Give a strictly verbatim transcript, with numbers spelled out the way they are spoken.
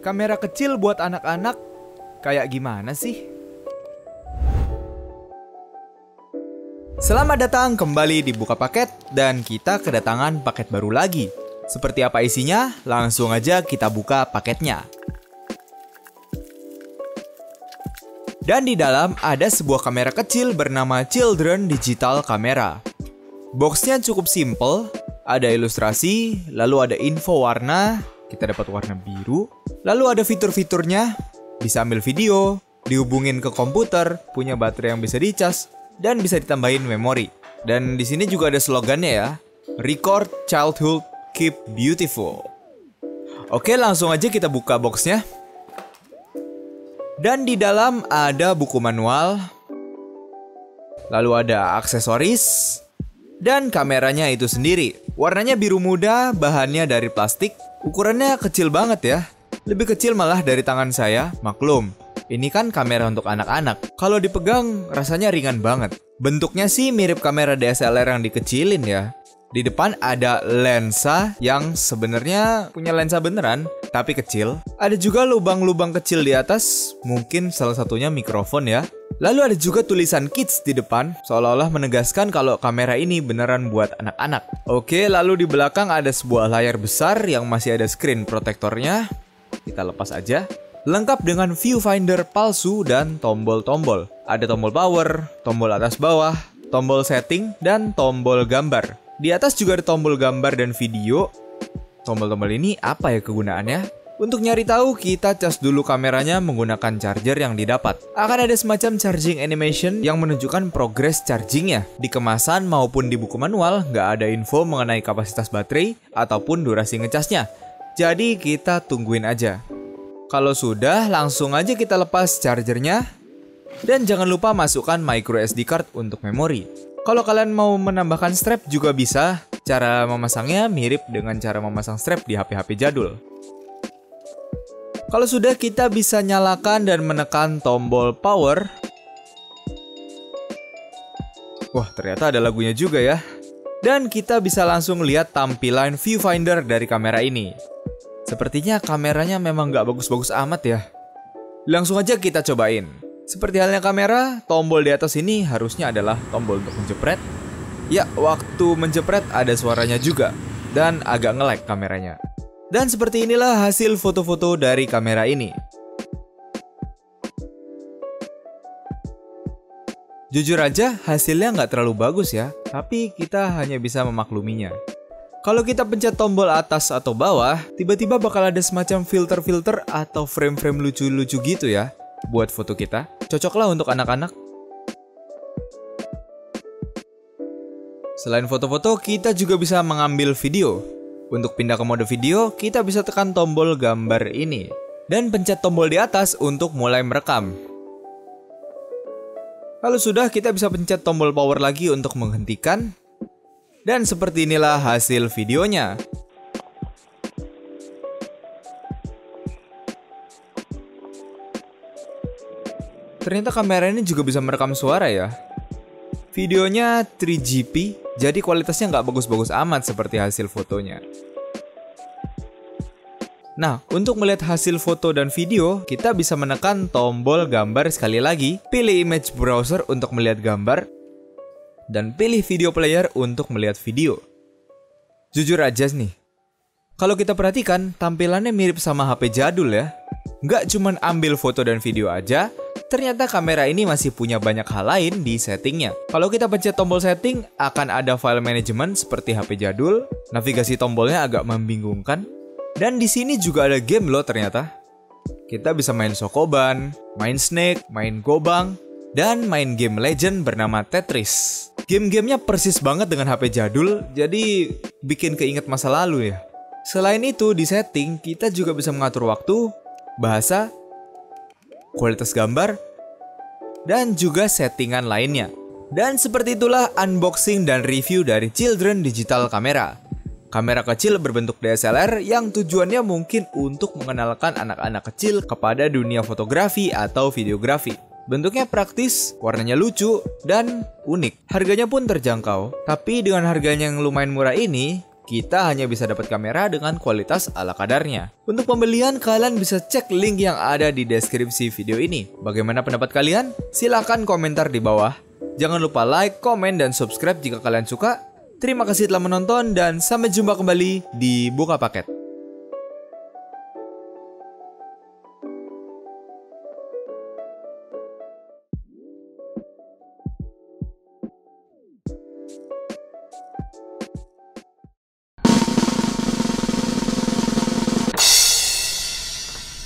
Kamera kecil buat anak-anak kayak gimana sih? Selamat datang kembali di Buka Paket dan kita kedatangan paket baru lagi. Seperti apa isinya? Langsung aja kita buka paketnya. Dan di dalam ada sebuah kamera kecil bernama Children Digital Camera. Boxnya cukup simple, ada ilustrasi, lalu ada info warna, kita dapat warna biru. Lalu ada fitur-fiturnya, bisa ambil video, dihubungin ke komputer, punya baterai yang bisa dicas, dan bisa ditambahin memori. Dan di sini juga ada slogannya ya, Record Childhood, Keep Beautiful. Oke, langsung aja kita buka boxnya. Dan di dalam ada buku manual, lalu ada aksesoris, dan kameranya itu sendiri. Warnanya biru muda, bahannya dari plastik, ukurannya kecil banget ya. Lebih kecil malah dari tangan saya, maklum. Ini kan kamera untuk anak-anak. Kalau dipegang rasanya ringan banget. Bentuknya sih mirip kamera D S L R yang dikecilin ya. Di depan ada lensa yang sebenarnya punya lensa beneran, tapi kecil. Ada juga lubang-lubang kecil di atas, mungkin salah satunya mikrofon ya. Lalu ada juga tulisan kids di depan, seolah-olah menegaskan kalau kamera ini beneran buat anak-anak. Oke, lalu di belakang ada sebuah layar besar yang masih ada screen protectornya. Kita lepas aja. Lengkap dengan viewfinder palsu dan tombol-tombol. Ada tombol power, tombol atas bawah, tombol setting, dan tombol gambar. Di atas juga ada tombol gambar dan video. Tombol-tombol ini apa ya kegunaannya? Untuk nyari tahu, kita cas dulu kameranya menggunakan charger yang didapat. Akan ada semacam charging animation yang menunjukkan progres chargingnya. Di kemasan maupun di buku manual, nggak ada info mengenai kapasitas baterai ataupun durasi ngecasnya. Jadi kita tungguin aja. Kalau sudah, langsung aja kita lepas chargernya. Dan jangan lupa masukkan micro S D card untuk memori. Kalau kalian mau menambahkan strap juga bisa. Cara memasangnya mirip dengan cara memasang strap di H P H P jadul. Kalau sudah, kita bisa nyalakan dan menekan tombol power. Wah, ternyata ada lagunya juga ya. Dan kita bisa langsung lihat tampilan viewfinder dari kamera ini. Sepertinya kameranya memang nggak bagus-bagus amat ya. Langsung aja kita cobain. Seperti halnya kamera, tombol di atas ini harusnya adalah tombol untuk menjepret. Ya, waktu menjepret ada suaranya juga. Dan agak nge-lag kameranya. Dan seperti inilah hasil foto-foto dari kamera ini. Jujur aja, hasilnya nggak terlalu bagus ya. Tapi kita hanya bisa memakluminya. Kalau kita pencet tombol atas atau bawah, tiba-tiba bakal ada semacam filter-filter atau frame-frame lucu-lucu gitu ya, buat foto kita. Cocoklah untuk anak-anak. Selain foto-foto, kita juga bisa mengambil video. Untuk pindah ke mode video, kita bisa tekan tombol gambar ini. Dan pencet tombol di atas untuk mulai merekam. Kalau sudah, kita bisa pencet tombol power lagi untuk menghentikan. Dan seperti inilah hasil videonya. Ternyata kamera ini juga bisa merekam suara ya. Videonya tiga G P, jadi kualitasnya nggak bagus-bagus amat seperti hasil fotonya. Nah, untuk melihat hasil foto dan video, kita bisa menekan tombol gambar sekali lagi, pilih image browser untuk melihat gambar, dan pilih video player untuk melihat video. Jujur aja nih, kalau kita perhatikan tampilannya mirip sama H P jadul ya. Nggak cuman ambil foto dan video aja, ternyata kamera ini masih punya banyak hal lain di settingnya. Kalau kita pencet tombol setting, akan ada file management seperti H P jadul. Navigasi tombolnya agak membingungkan. Dan di sini juga ada game loh ternyata. Kita bisa main Sokoban, main Snake, main Gobang, dan main game legend bernama Tetris. Game-gamenya persis banget dengan H P jadul, jadi bikin keinget masa lalu ya. Selain itu, di setting kita juga bisa mengatur waktu, bahasa, kualitas gambar, dan juga settingan lainnya. Dan seperti itulah unboxing dan review dari Children Digital Camera. Kamera kecil berbentuk D S L R yang tujuannya mungkin untuk mengenalkan anak-anak kecil kepada dunia fotografi atau videografi. Bentuknya praktis, warnanya lucu, dan unik. Harganya pun terjangkau. Tapi dengan harganya yang lumayan murah ini, kita hanya bisa dapat kamera dengan kualitas ala kadarnya. Untuk pembelian, kalian bisa cek link yang ada di deskripsi video ini. Bagaimana pendapat kalian? Silahkan komentar di bawah. Jangan lupa like, komen, dan subscribe jika kalian suka. Terima kasih telah menonton dan sampai jumpa kembali di Buka Paket.